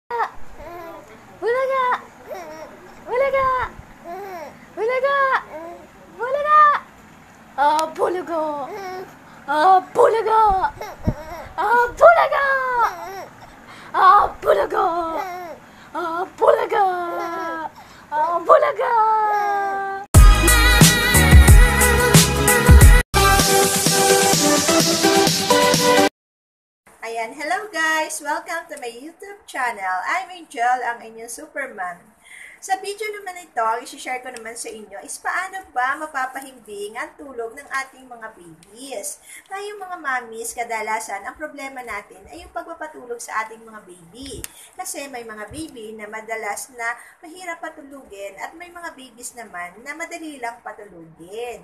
Bulaga! Bulaga! Bulaga! Bulaga! Bulaga! Bulaga! Bulaga! Bulaga! Bulaga! Bulaga! Ayan, hello guys! Welcome to my YouTube channel. I'm Angel, ang inyong Superman. Sa video naman ito, ang isi-share ko naman sa inyo is paano ba mapapahimbing ang tulog ng ating mga babies. Tayong mga mommies, kadalasan, ang problema natin ay yung pagpapatulog sa ating mga baby. Kasi may mga baby na madalas na mahirap patulugin at may mga babies naman na madali lang patulugin.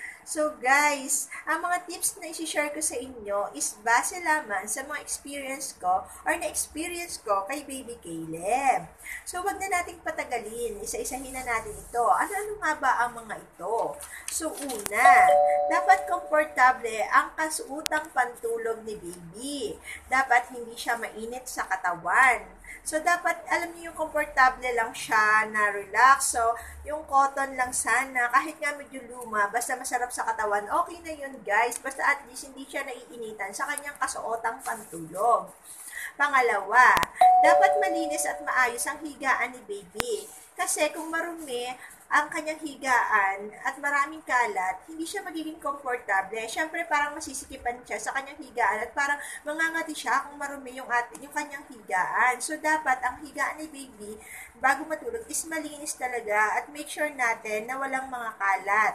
So guys, ang mga tips na isi-share ko sa inyo is base lamang sa mga experience ko or na-experience ko kay Baby Caleb. So wag na nating patagalin, isa-isahin na natin ito. Ano nga ba ang mga ito? So una, dapat komportable ang kasuotang pantulog ni Baby. Dapat hindi siya mainit sa katawan. So, dapat, alam niyo yung komportable lang siya, na relax. So, yung cotton lang sana, kahit nga medyo luma, basta masarap sa katawan, okay na yun guys. Basta at least hindi siya naiinitan sa kanyang kasuotang pantulog. Pangalawa, dapat malinis at maayos ang higaan ni Baby. Kasi kung marumi ang kanyang higaan at maraming kalat, hindi siya magiging komportable. Siyempre, parang masisikipan siya sa kanyang higaan at parang mangangati siya kung marumi yung kanyang higaan. So, dapat ang higaan ni Baby, bago matulog, is malinis talaga at make sure natin na walang mga kalat.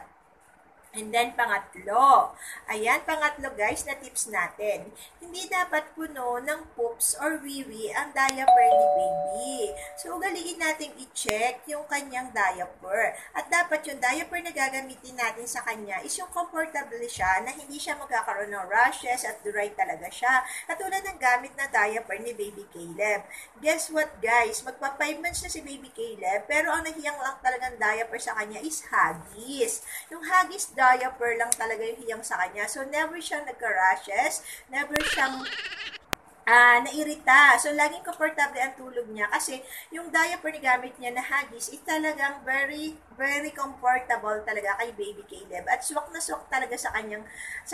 And then, pangatlo. Ayan, pangatlo guys, na tips natin. Hindi dapat puno ng poops or wiwi ang diaper ni Baby. So, ugaliin natin i-check yung kanyang diaper. At dapat yung diaper na gagamitin natin sa kanya is yung comfortable siya, na hindi siya magkakaroon ng rashes at dry talaga siya. Katulad ng gamit na diaper ni Baby Caleb. Guess what guys? Magpa 5 months na si Baby Caleb, pero ang nahiyang lang talagang diaper sa kanya is Huggies. Yung Huggies diaper lang talaga yung hiyang sa kanya. So, never siyang nagka-rashes, never siyang nairita. So, laging komportable ang tulog niya kasi yung diaper na gamit niya na Huggies is talagang very, very comfortable talaga kay Baby Caleb. At swak na swak talaga sa kanya.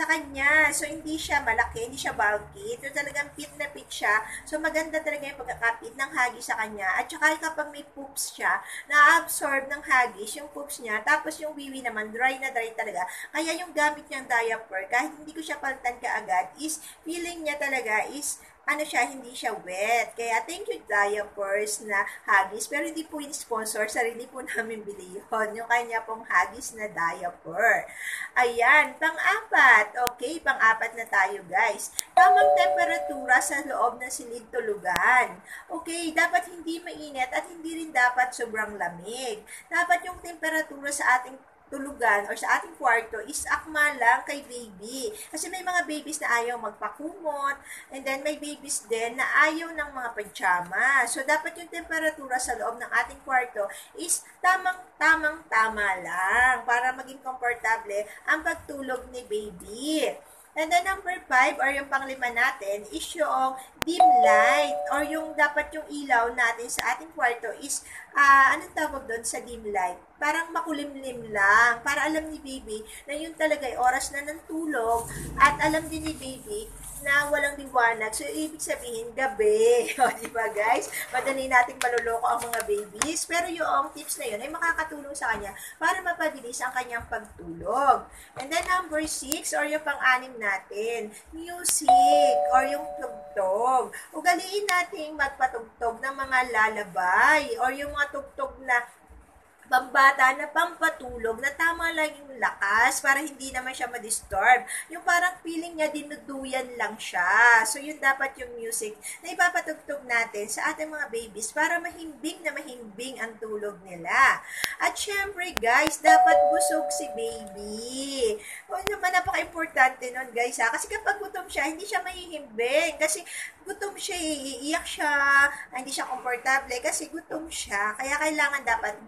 So, hindi siya malaki, hindi siya bulky. Ito talagang fit na fit siya. So, maganda talaga yung pagkakapit ng Huggies sa kanya. At saka kapag may poops siya, na-absorb ng Huggies yung poops niya. Tapos yung wiwi naman, dry na dry talaga. Kaya yung gamit niyang diaper, kahit hindi ko siya palitan kaagad, is feeling niya talaga is hindi siya wet. Kaya, thank you diapers na Huggies. Pero hindi po yung sponsor, sarili po namin bili yun. Yung kanya pong Huggies na diaper. Ayan, pang-apat. Okay, pang-apat na tayo guys. Tamang temperatura sa loob ng silid tulugan. Okay, dapat hindi mainit at hindi rin dapat sobrang lamig. Dapat yung temperatura sa ating tulugan or sa ating kwarto is akma lang kay baby. Kasi may mga babies na ayaw magpakumot, and then may babies din na ayaw ng mga pajama. So, dapat yung temperatura sa loob ng ating kwarto is tama lang para maging komportable ang pagtulog ni baby. And then, number 5, or yung panglima natin, is yung dim light, or yung dapat yung ilaw natin sa ating kwarto is, anong tawag doon sa dim light? Parang makulimlim lang, para alam ni baby na yun talaga ay oras na ng tulog, at alam din ni baby na walang liwanag. So, ibig sabihin, gabi. O, diba guys? Madali nating maluloko ang mga babies. Pero yung tips na yun ay makakatulong sa kanya para mapabilis ang kanyang pagtulog. And then, number 6, or yung pang-anim natin, music, or yung tugtog. Ugaliin nating magpatugtog ng mga lalabay, or yung mga tugtog na pambata na pampatulog na tama lang yung lakas para hindi naman siya ma-disturb. Yung parang feeling niya dinuduyan lang siya. So, yun dapat yung music na ipapatugtog natin sa ating mga babies para mahimbing na mahimbing ang tulog nila. At syempre, guys, dapat busog si baby. O naman, napaka-importante nun, guys, ha? Kasi kapag gutom siya, hindi siya mahihimbing. Kasi gutom siya, iiyak siya, hindi siya komportable kasi gutom siya. Kaya kailangan dapat busog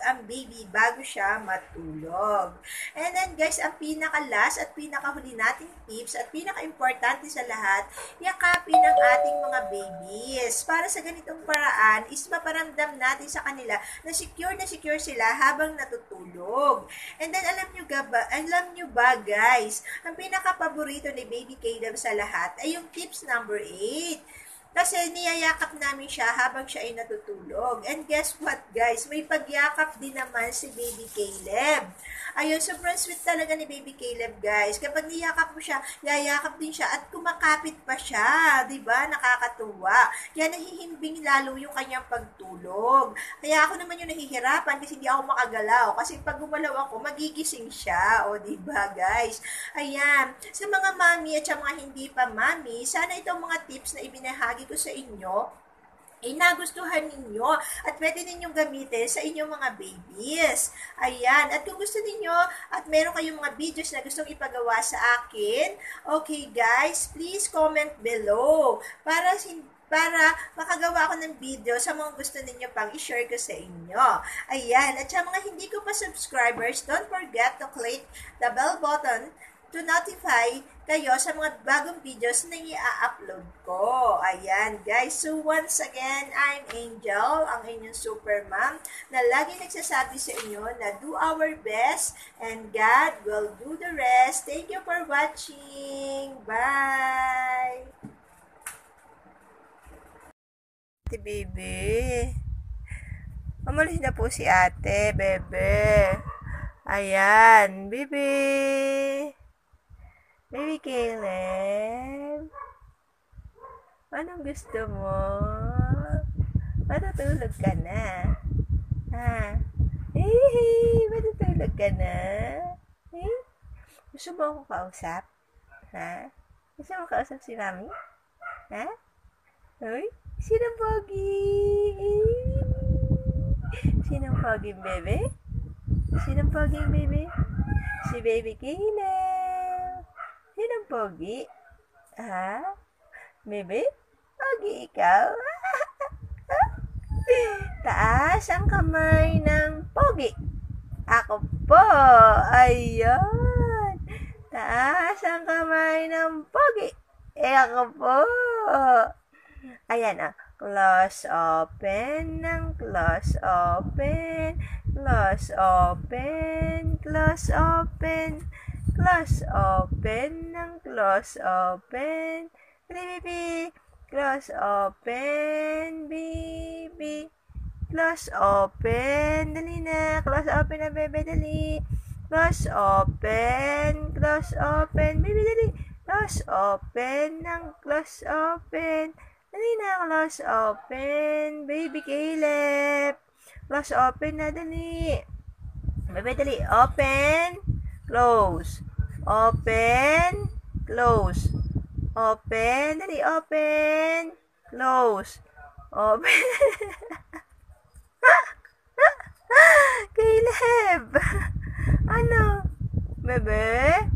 ang baby bago siya matulog. And then guys, ang pinaka-last at pinaka-huli nating tips at pinaka-importante sa lahat, yakapin ang ating mga babies. Para sa ganitong paraan, is maparamdam natin sa kanila na secure sila habang natutulog. And then alam nyo ba guys, ang pinaka-paborito ni Baby Caleb sa lahat ay yung tips number 8. Kasi niyayakap namin siya habang siya ay natutulog. And guess what guys? May pagyakap din naman si Baby Caleb. Ayun, sobrang sweet talaga ni Baby Caleb guys. Kapag niyakap mo siya, yayakap din siya at kumakapit pa siya. Diba? Nakakatuwa. Kaya nahihimbing lalo yung kanyang pagtulog. Kaya ako naman yung nahihirapan kasi hindi ako makagalaw. Kasi pag gumalaw ako, magigising siya. O diba guys? Ayan. Sa mga mami at sa mga hindi pa mami, sana itong mga tips na ibinahagi ko sa inyo ay nagustuhan ninyo at pwede ninyong gamitin sa inyong mga babies. Ayan. At kung gusto ninyo at meron kayong mga videos na gustong ipagawa sa akin, okay guys, please comment below para makagawa ako ng video sa mga gusto ninyo pang i-share ko sa inyo. Ayan. At sa mga hindi ko pa subscribers, don't forget to click the bell button to notify kayo sa mga bagong videos na i-upload ko. Ayan, guys. So, once again, I'm Angel, ang inyong super mom, na lagi nagsasabi sa inyo na do our best and God will do the rest. Thank you for watching. Bye! Ate, baby. Umalis na po si ate, bebe. Ayan, baby. Baby Caleb, anong gusto mo? Matutulog ka na. Ha? Matutulog ka na. Gusto mo akong kausap? Ha? Gusto mo kausap si mami? Ha? Uy, sinong pogi? Sinong pogi, bebe? Sinong pogi, bebe? Si Baby Caleb. Sinong pogi? Ha? Bebe? Pogi ikaw? Taas ang kamay ng pogi. Ako po. Ayun. Taas ang kamay ng pogi. Ako po. Ayan ah. Close, open ng close, open. Close, open. Close, open. Close, open ng close, open. Baby, close, open, baby. Close, open. Dali na. Close, open na, baby. Dali. Close, open. Close, open. Baby, dali. Close, open ng close, open. Dali na. Close, open. Baby Caleb. Close, open na, dali. Baby, dali. Open. Close. Open. Close. Open. Dali, open. Close. Open. Caleb. Ano? Bebe?